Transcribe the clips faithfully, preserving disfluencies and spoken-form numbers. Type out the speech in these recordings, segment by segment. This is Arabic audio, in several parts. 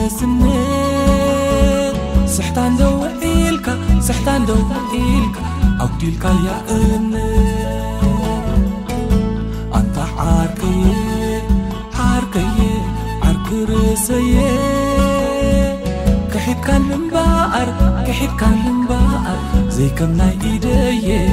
نسنت سحتان دو إلكا سحتان دو إلكا أوديلكا يا أن أنت عاركي عاركي عارك رسي كحيب كان لمبار كحيب كان لمبار زي كم ناي إيدي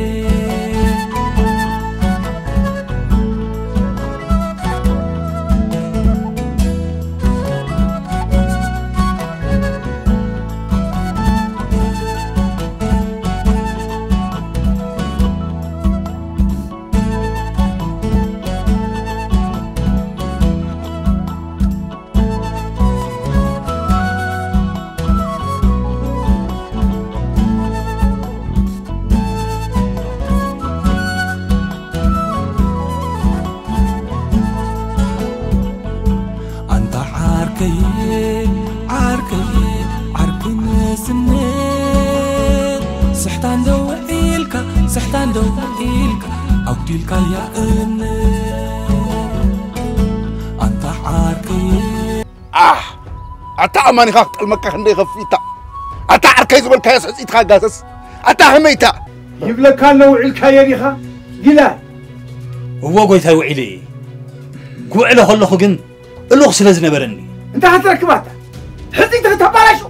سحتان دو إلكا سحتان دو إلكا أوديلكا يا أن أنت عاركي آه أتا أماني خاقت المكة خندي خفيتا أتا عاركي زبال كايس حسيت خاقاسس أتا هميتا يبلا كان لو عيلكا يريخا قلا هو قويتا وعيلي قوعله هلو خجن اللو خسلازنا برني انت هتركباتا حزي تتبالشو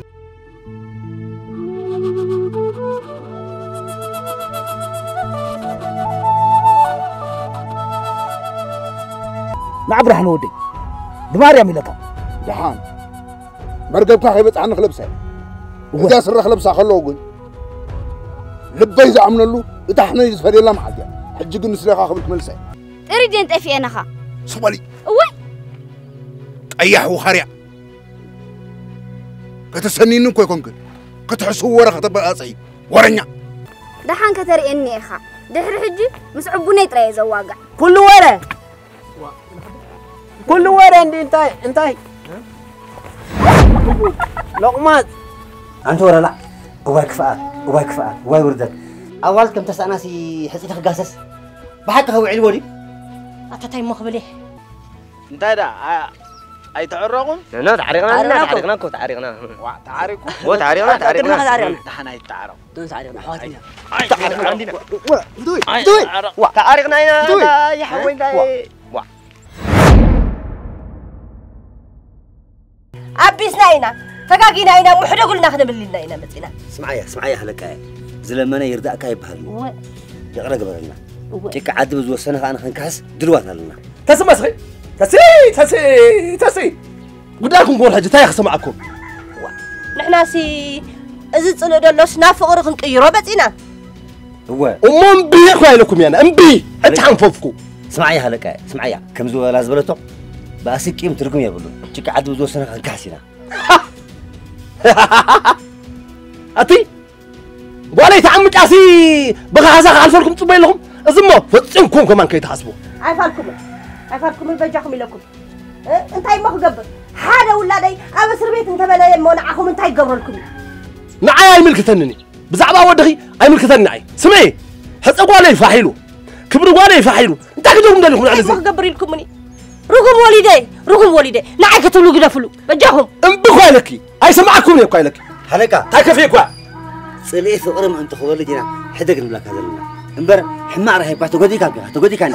مع برهان ودي دماريام لك جحان مرقبك خيبت عن خلبسه إذا سر خلبسه خلوه قل لبي إذا عمل له إتحنا يزفر يلا معك حجي قل نسلي خاخبك ملسه أريد أنت في أنا خا صبالي وي أيح وخريع كتسنين كوي كونك كتحسوا ورا خطب أصعي ورنيا دحان كتر إني أخا دحر حجي مسعبوني ترى زواجع كل ورا كل ورا انت انتاي انتاي لقمات أنت ورا لا هو كفاءة هو كفاءة هو وردك أول كم تسأناسي حسيت خجاسس بحق هو علودي أتتاي مخبلي انت دا أي تعرقون؟ لا تعرقنا لا تعرقنا كو تعرقنا تعرقوا هو تعرقنا تعرقنا نحن أي تعرق دون تعرقنا حواتنا تعرق عندنا دوي دوي تعرقنا هنا يا حوين داي أبيسنا هنا فقاقينا هنا وحنا قلنا خدم اللي لنا هنا متنا اسمعي اسمعي هلكاي زلمنا يردأك هاي بحال يقرا قبلنا تك عاد بزو سنه انا خنكاس دلواتنا لنا تسمع سخي تسي تسي تسي قدامكم قول حاجه تاي خسمعكم نحنا سي ازي صلو دلوس نافقر خنقيرو بصينا هو امم بي خايلكم يانا امبي انت حنففكو اسمعي هلكاي اسمعي كم زو لازبلتو باسقيم تركم يبلو تك عاد بزو سنه خنكاسينا أتي ولا يتعمد عسي بغى هذا خالفلكم تبي لهم أزمه فتنكم كمان كي تحسبوا عارفالكم عارفالكم البجاكم لكم أنت أي ما خجبر هذا ولا داي أبى سربيت أنت بلا يمونعكم أنت أي جبر لكم نعاي أي ملك ثنني بزعبة ودخي أي ملك ثنني سمعي حتى قالي فاحيلو كبر قالي فاحيلو أنت كده من اللي ما خجبر لكم مني رقم والدي رقم والدي نعك تلو كده فلو بجاهم أم بقولكي أي سمعكم يا قولك هلكا تاك فيك وا صلي ثقرم أنت خولي جنا حدق الملاك هذا لنا إمبر حمار رهيب تقولي كان تقولي كان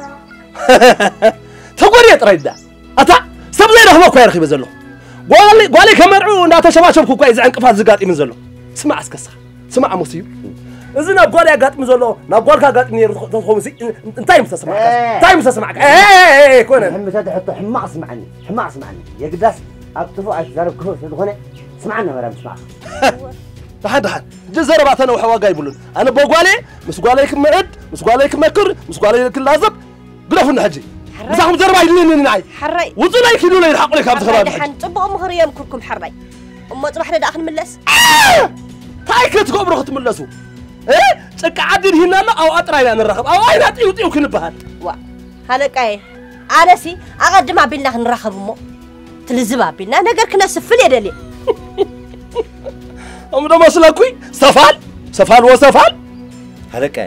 تقولي تريدا أتا سبزي رحمة كوير خي بزلو قالي قالي كمرعو ناتا شباشب كوكا إذا انقفاز زقاطي من زلو سمع اسكسخ سمع موسيو إذا نقول يا قاط من زلو نقول كا قاط نير خمسي انتي مستسمعك انتي مستسمعك ايه كون حمد هذا حتى حماق اسمعني حماق اسمعني يا قداس أكتفو أشجارك كهوس هنا سمعنا مرام اسمع دحين دحين جزر بعثنا وحواقا يقولون أنا بقولي مش قولي كم عد مش قولي كم كر مش قولي كل لازم قرفنا حجي بزاهم زربا يدلين نعي حري وزنا يكيدوا لي الحق لك هذا خراب دحين طبقوا مخريم كلكم حري أما صباحنا داخل ملس تاي كنت كبر خت ملسو إيه تك عدين هنا لا أو أطرا أنا الرخب أو أين أطيو طيو كن بهاد وا هلا كاي أنا سي أقدم ما بينا نرخب مو تلزبا بينا نقدر كنا سفل يدلي أم ده مسلاكوي سفال سفال وسفال هلكاي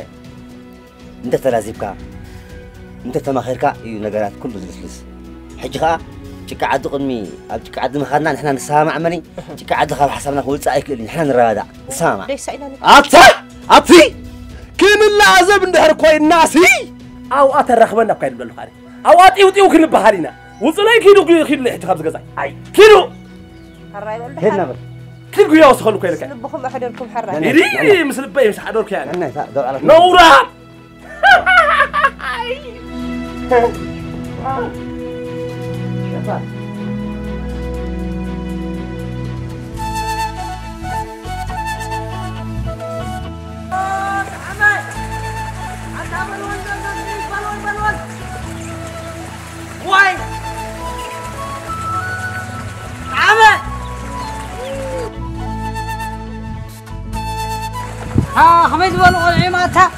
أنت تلازبك أنت تماخيرك يو نجارات كل بزلس حجها تك عاد قدمي تك عاد مخدنا نحن نسامع مني تك عاد خاب حسبنا قول صايك لي نحن نرادع نسامع ليش سألنا أتا أتي كن العذاب ندهر كوي الناس أو أترخبنا كوي بلو خاري أو أتي وتي وكل بحالنا وصلنا كيلو كيلو اللي احتخاب زقزاي أي كيلو حراي ولا هنا بل كيلو يا وسخلوا كوي لك لبكم أحدكم حراي إيه مثل بيم مش حدورك يعني أنا دور على نورا شباب وين عمل ها خميس بلغ العماتها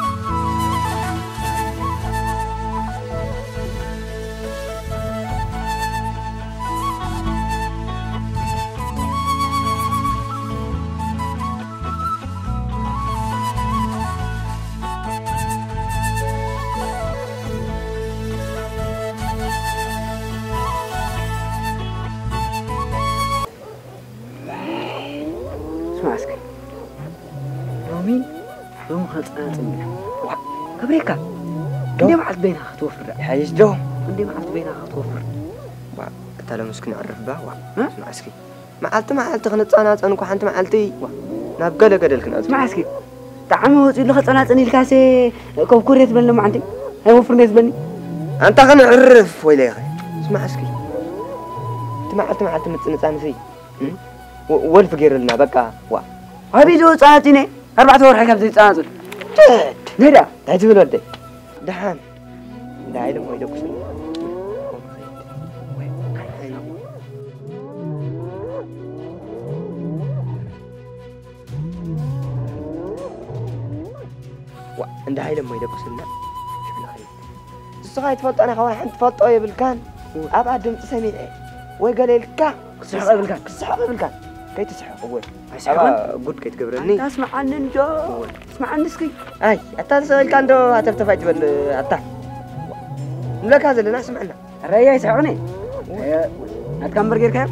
ماسك رومي روم خلص أنا كبريكا عندي معت بينها خطوفر حاجز دوم عندي معت بينها خطوفر وا تلا مسكين عرف با وا ماسكي معلت معلت غنت أنا أنا كحنت معلتي وا نابقل قدل كنا ماسكي تعمو تقول له أنا أني الكاسة كوب كوريت بني ما عندي هاي وفرنيت بني أنت غن عرف ويلي يا أخي اسمع اسكي تمعلت معلت متنت أنا في ولف غير لنا بقى وا هابي جو صاتيني أربعة ور حكم زي صاتل ندا تعجب الودي دحان دايلم ويدك وا عند هايلم ويدك سنة شو خير الصغاية تفوت أنا خوان حنت فوت أوي بالكان أبعد دمت سميع وقال الكا كسحق بالكان كسحق بالكان كي تسحق أول أبا قد كي تقبرني اسمع عني نجو اسمع عني سكي أي أنت سؤال كان دو هتفتفاج بال أنت لك هذا اللي ناس معنا الرأي يسعوني أتكلم برجر كيف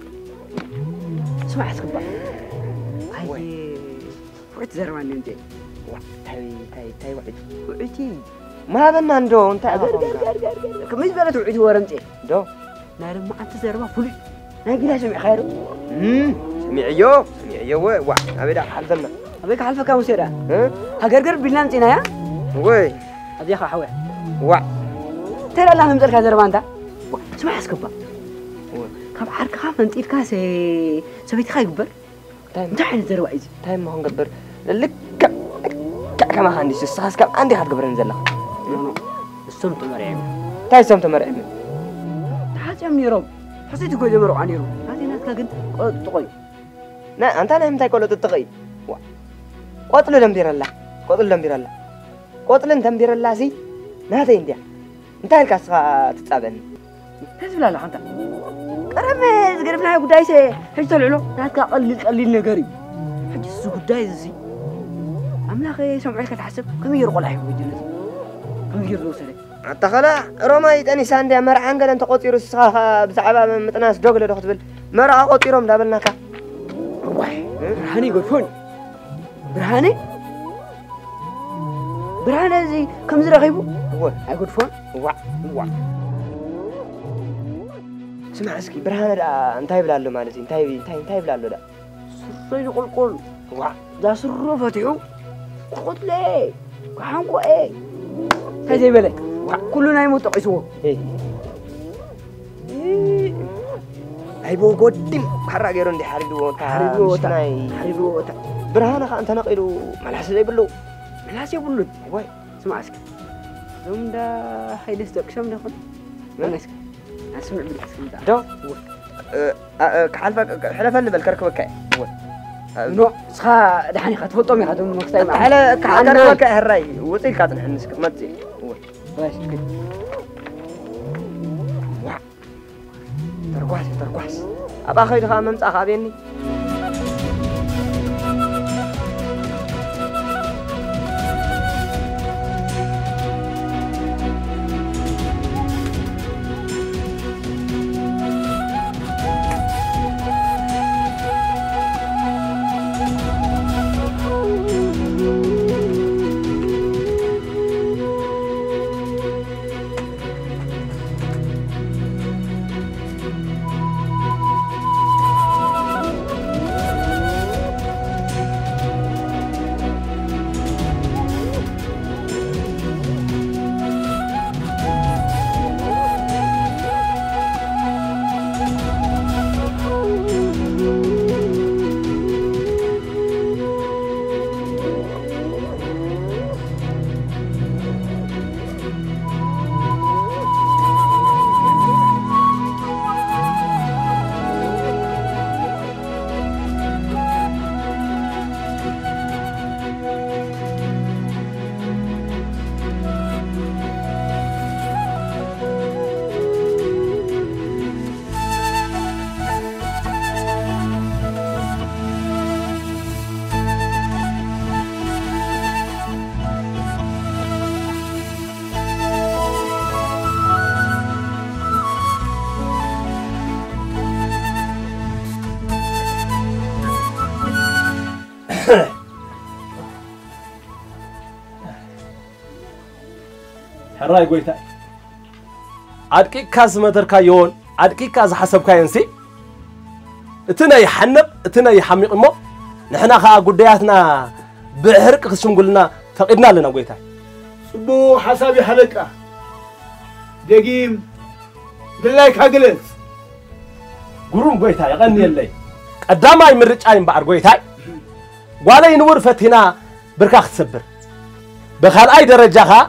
اسمع اسكت بقى هاي وعد زرمان نمتي تاي تاي تاي وعد وعدي ما هذا ناندو أنت أقدر أقدر أقدر كميز بلد وعد ورمتي دو نارم ما أنت زرما فلي ناقي سمع خيره امم سمعيو سمعيو وا أبدا حلفنا أبيك حلفة كم سيرة ها هجرجر بلانتينا يا وي أدي أخا حوي وا ترى الله نمزل كذا ربانتا اسمع اسكبا كم عرك خاف انت الكاسة سويت خاي قبر امتحن زر وايز تايم ما هون قبر لك كما عندي ساس كم عندي حد قبر نزل لك السمت مرعم تاي سمت مرعم حاجة من يروب حسيت كل يوم روح عن يروب هذه ناس كاجن تقي لا أنت أنا متى كله تتقي وا قتل لم دير الله قتل لم دير الله قتل أنت مدير الله زي ما هذا يندي أنت الكاس تتابعني كيف لا لا أنت قرب قرب ناي قداي سه حج طلعوا ناس قليل قليل نجاري حج السوق قداي زي أملاخي سمعي كتحسب كم يرقل عيب وجلس كم يرقل سلك أنت خلا روما يتأني ساندي مرة عنقل أنت قطير السخاء بسعبة متناس دوغل دخت بال مرة قطيرهم دابلنا كا برهاني يقول فون برهاني برهاني زي كم زر غيبو هو أقول فون وا وا اسمع اسكي برهان انت هاي بلالو مالتي انت هاي انت هاي بلالو ده سرين قل قل وا دا سرو فتحو قلت لي كحنكو ايه هذي بالك كلنا يموت عيسو ايه هاي بو قدم حرق يرون دي حريدو حريدو حريدو برهان اخا انت نقيلو ملحس زي بلو ملحس يبلو واي اسمع اسكي دوم دا هاي دستكشم دخل انا اسكي اسمع بالاسكي دو كحلفك حلفن بالكركبك هو نو سخا دحني خطفطوم يخدم مكتاي مع على كركبك هراي وصيل كاتن حنسك ما تجي هو باش ترقواس ترقواس أبا خير خا ممسا خابيني حراي قويتا عدكي كاز مدركا يون عدكي كاز حسب كاينسي اتنا يحنق اتنا يحمق مو نحنا خا قدياتنا بعرق خشم قلنا فقدنا لنا قويتا صبو حسابي حلقة دقيم دلايك هقلت قروم قويتا يغني اللي قداما يمرج عين بعر قويتا ولا ينور فتنا بركاخ تسبر بخال اي درجة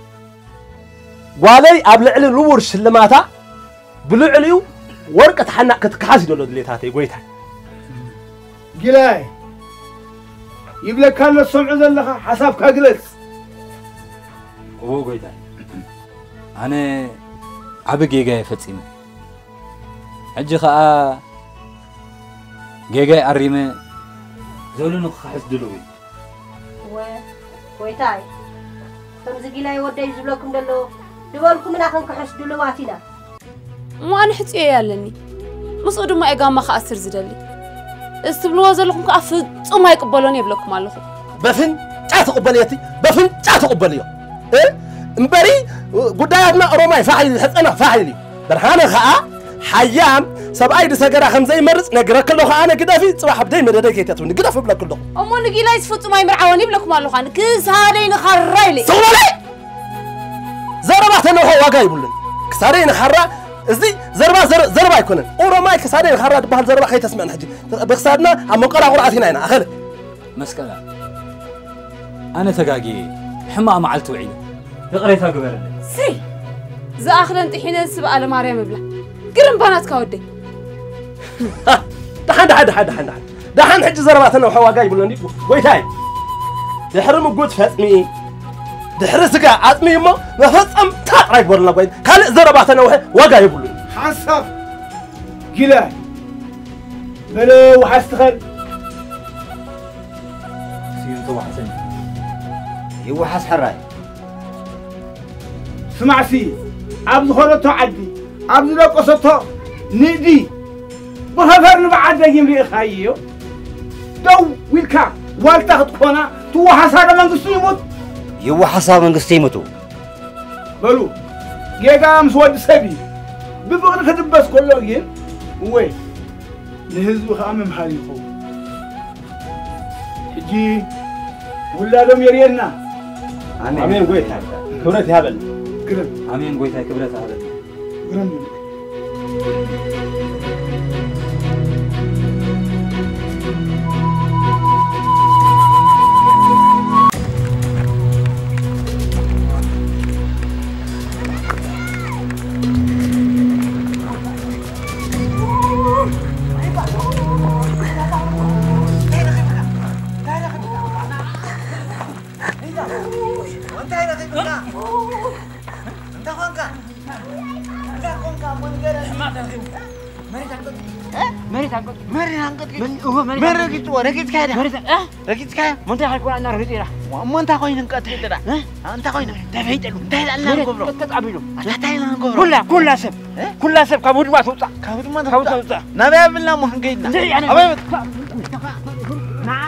والي أبلعلي لور شلماتا بلعليو ورقة حنا كتكحاسي دولو دليتاتي قويتا قلاي يبلك كان السمع زلخة حساب كاقلت هو قويتا أنا عبي جيجاي فتسيمة عجي خاء جيجاي أريمة زولو نخحس دلوي و قويتاي تمزي قلاي ودي يزبلوكم دلو دولكم من أخن كحس دلواتنا مو أنا حتى إيه يالني مصعدوا ما إقام ما خاسر زدلي استبلوا زلكم كأفض وما يقبلوني يبلكم علىهم بفن جات قبليتي بفن جات قبليه إيه مبري قدامنا روماي فاعل حتى فاعلي برهانة خاء حيام سبعي دسجرة خمسة مرز نقرأ كله خاء كده في صباح بدي مدرك يتاتون نقدر في بلا كله أمو نقي لا يسفوت ما يمرعوني بلكم علىهم كيس هذين خرّيلي سولي زربات إنه هو واقعي بقولن كسرين خرّا إزدي زربا زر زربا يكونن أوروماي كسرين خرّا بحال زربا خي تسمعنا حجي بخسرنا عم نقرأ قرأتنا هنا أخر مسكلا أنا تجاجي حما معلت وعيد تقريتها قبل سي زا آخر أنت حين سبق على مريم بلا قرن بنات كودي دحين دحين دحين دحين دحين حج زرباتنا وحوا واقعي بقولن ويتاي دحرم وجود فاتمي دحرسك عطمي ما نفصم تقريب ولا قوي كل زرباتنا وقع يقولون حسب قلاي بلو وحستخل سينتو حسن يوحس حراي سمع سي عبد خلطو عدي عبد لو قصتو ندي بخفر نبعد يمري خايو دو ويلكا والتاخد كونا تو حساب منقصو يموت يو حساب من قستيمتو بلو جيجام سواد سبي ببغل كتبس كله ين وي لهزب خامم حاليخو حجي ولا دم يرينا امين قويتها كبرت هبل قرن امين قويتها كبرت هبل قرن مرة كده ركيت كده ركيت كده ما أنت حكوا عنا ركيت إيه ما أنت خوين نقطع كده أنت خوين تفيت له تهل الله نقبله تتقبله لا تهل الله نقبله كلها كلها سب كلها سب كابود ما توصل كابود ما توصل نبي بالله ما هنقيدنا أبي نعم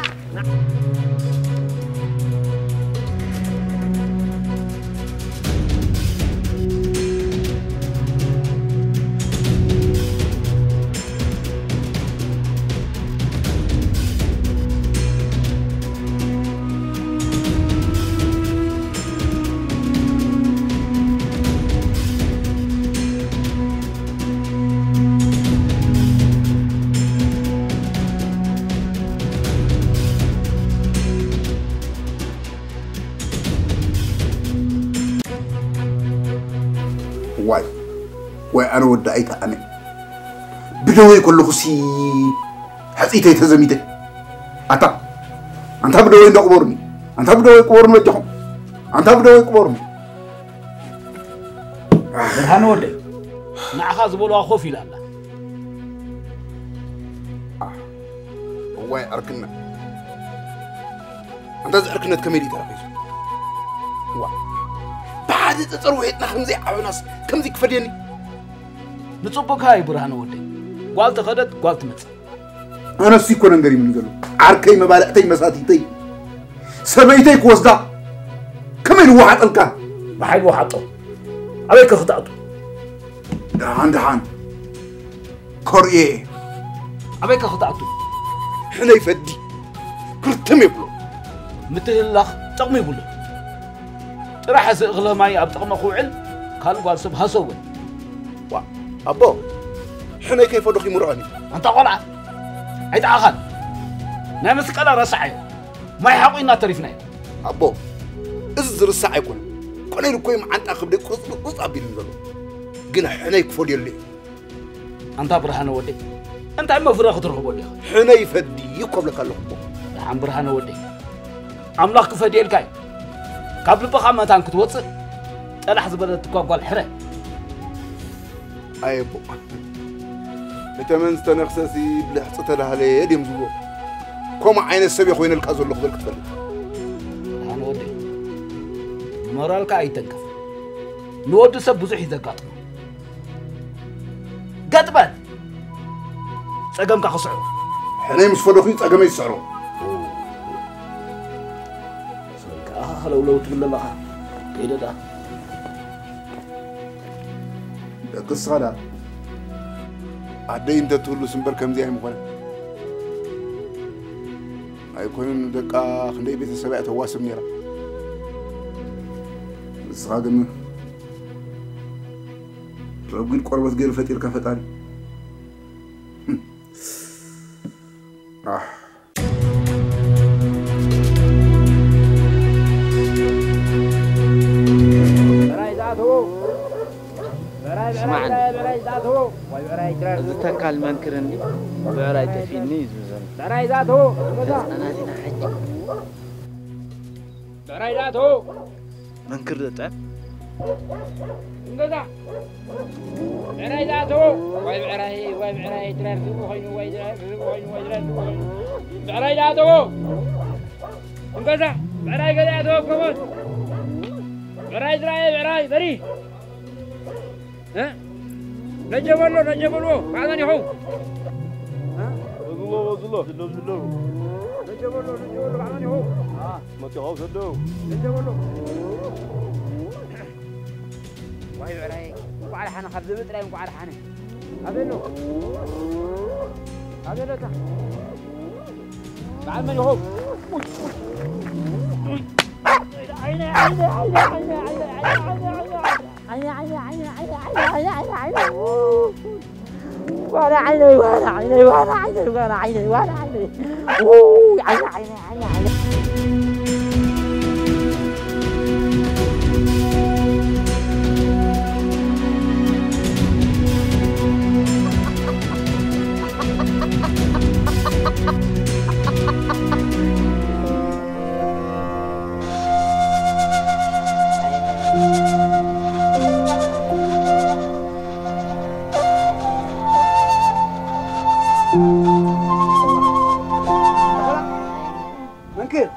واي واي أنا ودعيت أنا بدوي كله خسي حسيتي تزميتي أتا أنت بدوي نقبرني أنت بدوي قبرني وجههم أنت بدوي قبرني برهان ودي نعخاز بولو خوفي لا لا واي أركنا أنت أركنا كميري ترى واي بعد تروحنا خمسة عوناس كم ذيك فديني نصبك هاي برهان ودي قالت خدت قالت مت أنا سيكون عندي من قالوا عركي مبالغتي مساتيتي سبيتي كوزدا كمان واحد ألقى بحال واحد أبيك خطأته دهان دهان كوريه أبيك خطأته حنا يفدي كرتم يبلو مثل الله تقمي يقول راح أغلى ماي أبتقم أخوعل قال قال سب هسوي وا أبو حنا كيف دخي مراني أنت قلعة عيد عقل نامسك على رسعي ما يحقينا تعرفنا أبو إزر الساعة يكون كل يكون عند أخذ لك قص قص أبين له قلنا حنا يكفول يلي أنت برهان ودي أنت عم فرق تروح ودي حنا يفدي يقبل لك الله عم برهان ودي أملاك فدي الكاي قبل بقى ما تانك توصل أنا حسب بدأت تقول حرة أي أبو لتمن استنخسسي بلحظة لها ليه يدي مزبوط كم عين السبي خوين الكازو اللي خذلك تفلت أنا ودي مرالك أي تنكف نود سب بزح إذا قطع قطبان سأقام كخصعو حنا مش فلوخين سأقام يسعرو سأقام لو لو تقول لها كيدا ده القصة هذا عدي انت تقول له سنبر كم زي مخنا هيكون دقا خلي بيت السبع تواسم نيرا بس غادم ربي القربة غير فتير كفتاني آه سمعنا تكال منكرني وراي تفيني زوزن راي ذاته انا هنا حج راي ذاته منكر ذات انقذا راي ذاته واي بعراي واي بعراي ترى في خوين واي في خوين واي راي ذاته انقذا راي ذاته كمان راي راي راي بري ها نجبلو نجبلو بعدني هو ها والله والله سلو سلو نجبلو نجبلو بعدني هو ها ما تخاف سلو نجبلو واي وراي وعلى حنا خذ بتراي وعلى حنا هذلو هذلو تا بعد من هو عيني عيني عيني عيني عيني عيني عيني عيني عيني عيني عيني وانا عيني وانا عيني وانا عيني وانا عيني وانا عيني اوه عيني عيني عيني عيني منكر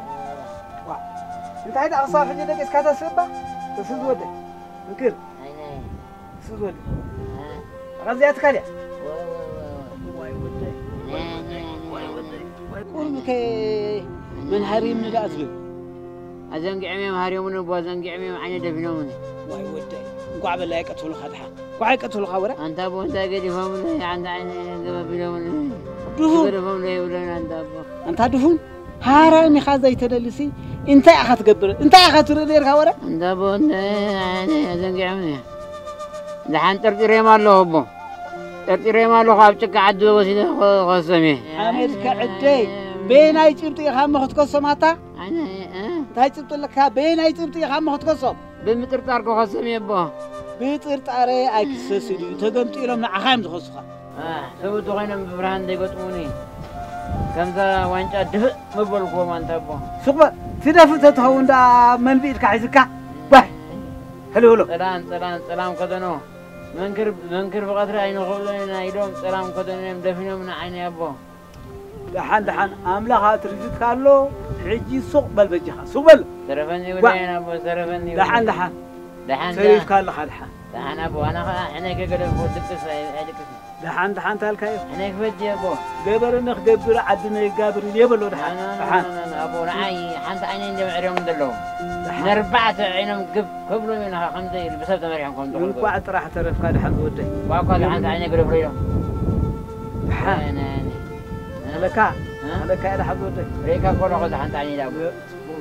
انت عايز اصلا في جدك اسكاتا سبا تسوز ودي منكر تسوز ودي غزياتك عليا واي ودي واي ودي قربك من هريم من الأسباب أزنق عميم هريم من أبو أزنق عميم عيني دفنوني واي ودي قاعد بالله يقتلوا خدحة قاعد يقتلوا خبره أنت أبو أنت قد يفهمني عند عيني قبل بلوني دفون يفهمني يقولون أنت أبو أنت دفون هاراني خازي تدلسي انت اخا تقبر انت اخا تردير خبره انت ابو انت يعني ازنق عمني دحان ترتيري مالو ابو ترتيري مالو خابتك عدو وسيده قسمي عميد كعدي بين اي تبطي خام خدكسماتا انا تاي تبط لك بين اي تبطي خام خدكسم بمطرطار قسمي ابو بطرطاري اكسسدي تغمطي لهم نعخام تخسخه اه سوتو خينم ببرهان ديغطموني كنزا وانجا دف مبلكو انت ابو سوق تدفت تهون دا من بيدك عايزك واي حلو حلو سلام سلام سلام كدنو منكر منكر بقدر عينو خولنا يدوم سلام كدنو دفنو من عيني ابو دحان دحان املاها تريد كالو حجي سوق بل بجها سوق بل سرفني ودينا ابو سرفني دحان دحان دحان تريد كالو دحان أنا أبو أنا أنا كقدر أقول دكتور هذيك دحان دحان تالكايو أنا كيف أبو قبر نخ قبر عدنا قابر يبلو دحان دحان أبو نعي حنت عينين جمع عريهم دلهم نربعت عينهم قب قبلوا منها خمسة بسبب مريحهم كل قاعد راح تعرف كذا حد ودي وأقول حنت عينين قريب ريهم دحان أنا كا أنا كا إلى حد ودي ريكا كل واحد حنت عينين داو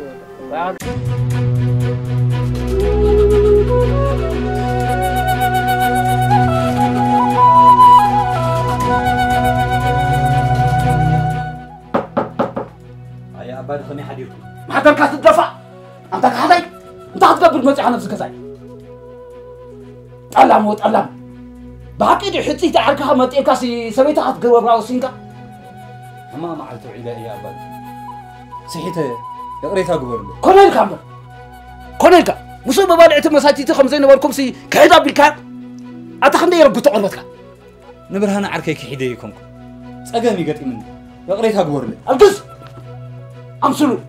يا أبا خلني حديركم ما حدا كاس تدفع أنت كهذا أنت هتقبل مسيح نفسك زي ألم وت ألم بحكي دي حتى تعرفها ما تيكاسي سويتها هتقرب راوسينكا ما ما عرفت إلى يا أبا صحيته يقريتها قبل كونيل كامل كونيل كا مسوي ببالعت مساتي تخمسين وركم سي كهذا بالكار أتخني يربط عربتك نبرهنا عركي كحيديكم أجمع يقطع مني يقريتها قبل القص أمسلو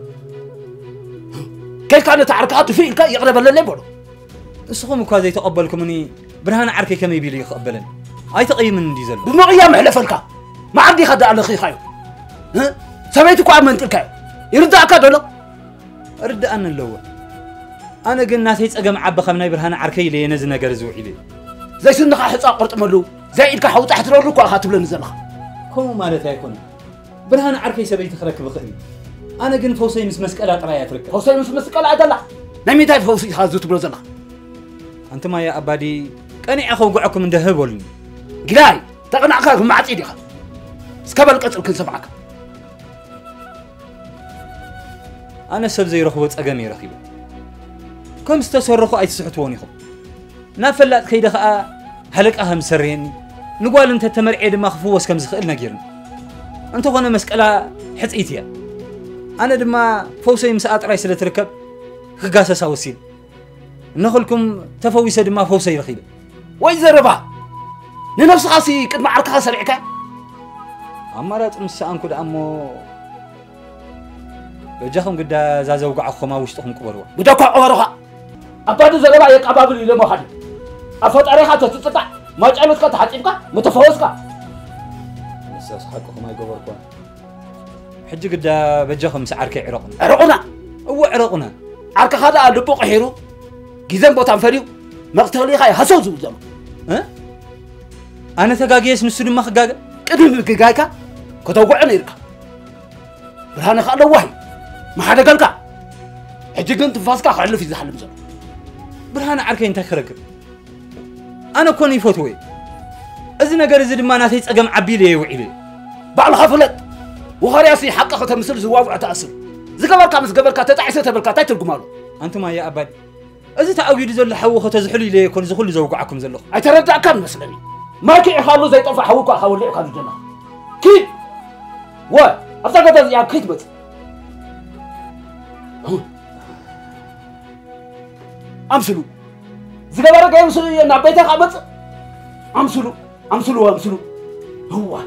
كيف كانت تعركات في إنك يقرب لنا برضو السخم كذا يتقبلكم مني برهان عركي كم يبي يقبلني أي تقيم من ديزل بمقيام حلفلك ما عندي خد على خي خايو ها سميتك وعم من تلك يرد أكاد ولا رد أنا اللو أنا قلنا ناس يتأجمع عبا خمنا برهان عركي لي نزلنا جرزوا إلي زي سنك حتى قرط ملو زي إنك حوت تحت رولك وأخذت بلن نزلها كم مالتها يكون برهان عركي سبيت خرك بخير أنا قلنا فوسي مس مسكلات رايات ركب فوسي مس مسكلات لا نمي تاي فوسي خازوت بلزنا أنت ما يا أبادي كأني أخو قعكم من ذهب ولا قلاي تقنع أخاك ما عتيدي خا سكبل قتل كل سبعك أنا سب زي رخوت أجمي رخيبة كم استصرخوا أي تسحتوني خو نافلات خيدة خا هلك أهم سريني نقول أنت تمرعي دم أخفوس كم زخيلنا جيرن أنت غنا مسكلة حت إيتيا أنا دم فوسي مساعد رئيس لتركب خجاسة سوسين نخلكم تفويس دم فوسي رخيبة وإذا ربع لنفس خاصي قد ما عركها سريعك أمرت مساءن كده أمو بجاهم قد زازو قعخما وشتهم كبروا بدك أورها أبادي زربا يقابل لي ما حد أفوت عليها تتطع ما جعلتك تحجبك متفوسك مساس حقكم ما يقبركم حج قد بجاهم سعرك عرقنا عرقنا هو عرقنا عرك هذا لبوق حيرو جيزن بوتان فريو مقتلي خاي حسو زوجم ها أنا تجاجيس نسولي ما خجاج قدم جاجا كتوقعنا يرك برهان خالد واحد ما حدا قالك حج قنت فاسك خلي في زحل مزل برهان عركي انت خرك أنا كوني فوتوي إذن نجار زد ما ناتيت أجمع عبيلي وعيلي بعد خفلت وخرياسي حقا ختمسل زواج عتأسل زقبل كامس قبل كاتتعيسة تبل كاتايت الجمال أنتم يا أبد إذا تعودي زل حو ختزحلي ليه كل زخل زوجعكم زلخ أتردد كم مسلمي ما كي خالو زي طفح حوك حول لي كان الجنة كي و أفتكر يا كتبت أمسلو زقبل كامس نبيتك أبد أمسلو أمسلو أمسلو هو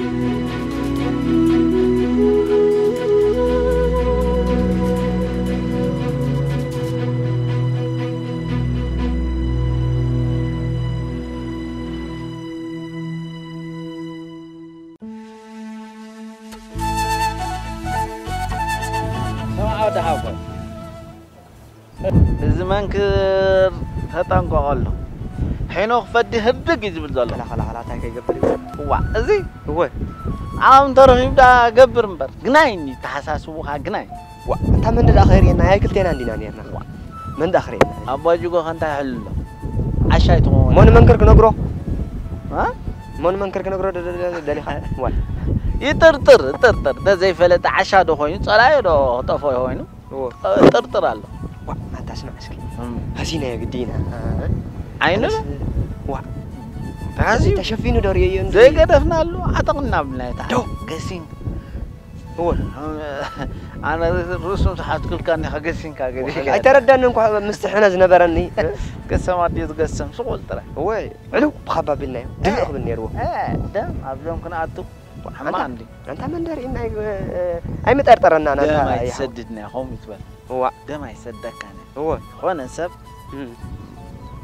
زمان كر هتانكو قالو حينو فدي هدق يجبل زلو لا خلا خلا تاكي قبر هو ازي هو عام ترغيب دا قبر مبر غنايني تحساسوها غناي وا انت من الاخير ينا هاي كلتين عندنا نيرنا من الاخير ابا جوجو انت حلو عشايتو من منكرك نغرو ها من منكرك نغرو دلي خا وا يطرطر طرطر ده زي فلت عشادو خوين صلاي دو طفو هوينو طرطر الله وا ما تسمع اسكي هزينه يا قدينا عينه وا هذه تشفينه دوري زي قدفنا له عتقنا بلاي تعال قسين هو انا رسوم تحت كل كان قسين كاغدي اي تردن انكو مستحنا زنبرني قسم دي قسم شغل ترى هو علو بخباب لنا دمخ بالنيرو اه دم ابلون كنا اتو ما عندي انت من دار ان اي مطرطرنا انا ما يسددنا هم يتبل هو ده ما يصدق انا هو وانا سب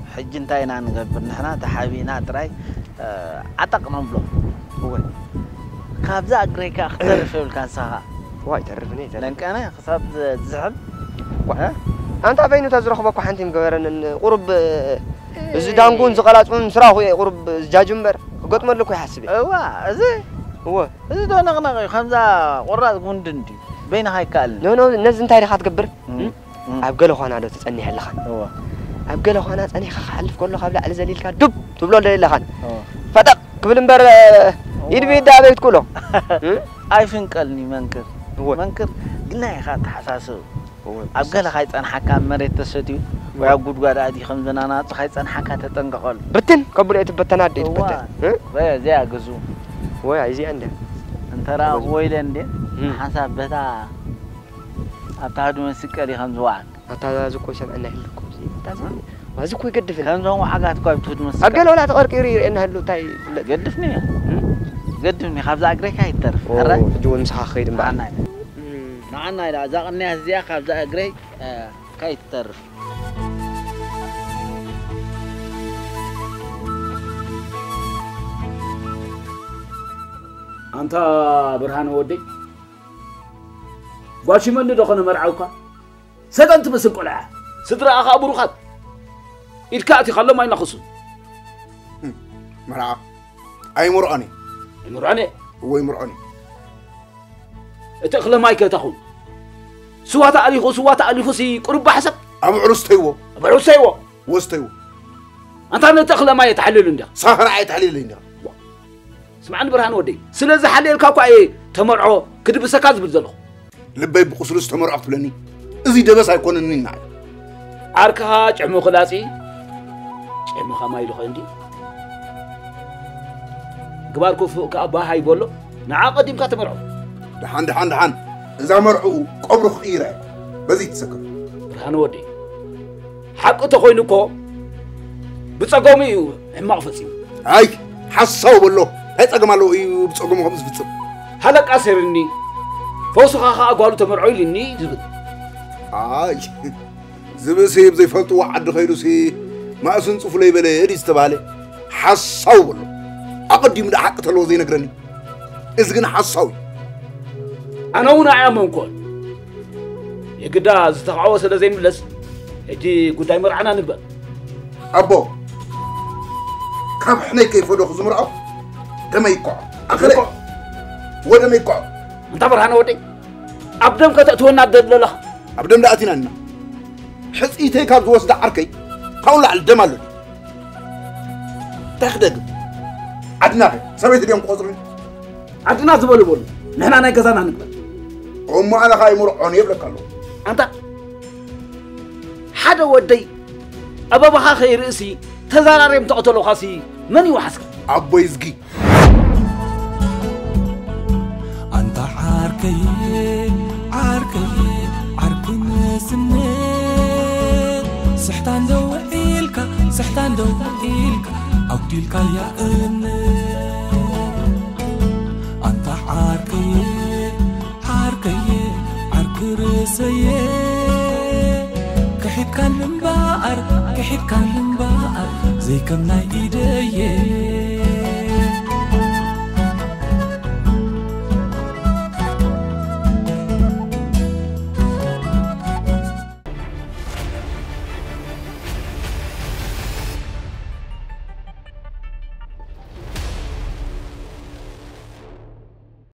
حج انتاينا نقبر نحنا تحابينا تراي عتقنا بلو هو كابزا أقريكا أختار في الكاسها واي تعرفني لأنك أنا خصاب زعل ها أنت بينو تزرخ بكو حنتي مقبرن قرب زدانقون زغلاتون سراخو قرب زجاجمبر قط ملكو يحسبي ايوا ازي هو ازي دو نغنغ خمزه قرات غوندندي بين هاي كال نو نو نز انت ريخ تقبر ابقله خانا دو تصنيح لخان هو ابقله خانا تصنيح خالف كله خبلا على زليل كان دب تبلو ليل لخان فتق قبل مبر يدبي دابيت كله اي فنقلني منكر هو منكر قلنا يا خاط حساسو أبقى خايت أنا حكام مريت تسديو ويعقود قارادي خمسة نانات خايت أنا حكا تتنقل بتن قبل يتبتنات دي بتن ويا زي أجزو ويا عايزي عنده أنت را ويلين دي حسب بتا أبتهدو من سكري خمسة واحد أتا زكوا سمع إنه لكم زي تازم وزكوا يقدف خمسة واحد حاجات كوي بتهدو من سكري أقل ولا تقرق يري إنه هلو تاي قدفني قدفني خمسة أقري كاي ترف أوه جون مسح خير بعد معنا إذا زاقني هزيا خمسة أقري كاي ترف أنت برهان ودي واشي من دخل مرعوكا سدنت مسك ولا سدرا أخا أبو رخات الكاتي خلوا ما ينخصو مرعا أي مرعني مرعني هو مرعني اتخلى مايك تاخذ سوات عليه سوات عليه سي قرب حسب أبو عرستيو أبو عرستيو وستيو أنت أنا تخلى ما يتحلل عنده صهر عيت حليل عنده سمعني برهان ودي سلازي حليل كاكو أي تمرعو كدب سكاز بتزلخ لبي بقصلوس تمرعو تبلني إذا دبس هيكون النين عركها جعمو خلاصي جعمو خما يلو عندي قباركو فوق كأبا هاي بولو نعا قديم كاتمرعو دحان دحان دحان إذا مرعو قبر خيرة بزيد سكر برهان ودي حق تخوينكو بتصقومي هم أغفصيو هاي حساو بلو هاي تقمالو إيو بتصقومو خمس بتصق هلق أسرني فوسخا خا أقوالو تمرعو لني زبد هاي زبسي بزي فلتو وعد خيرو سي ما أسن صفلي بلي إدي استبالي حساو بلو أقدم دا حق تلو زي نقرني إذن حساوي أنا هنا عامل كون يقدا زتقعوا سلا زي ملس يجي قداي مرعنا نقبل أبو كم حنا كيف ودو خزم رأو دم يقع أخلي ودم يقع أنت برهان ودي أبدم كتأتونا الدل له أبدم دأتينا لنا حس إيتي كاب زوس دا عركي قول على الدم له تاخدق عدنا سويت اليوم قصرين عدنا زبل بول نحن أنا كذا نقبل هم أنا خاي مرعون يبلك الله أنت حدا ودي أبا بخا خير إسي تزاراريم تقتلو خاسي من يوحسك أبو يزقي أنت عاركي عاركي عاركي نسنين سحتان دو إلكا سحتان دو إلكا أو تلك يا إني أنت عاركي عاركي عاركي رسي كحيد كان من بقر كحيد كان من بقر زي كم ناي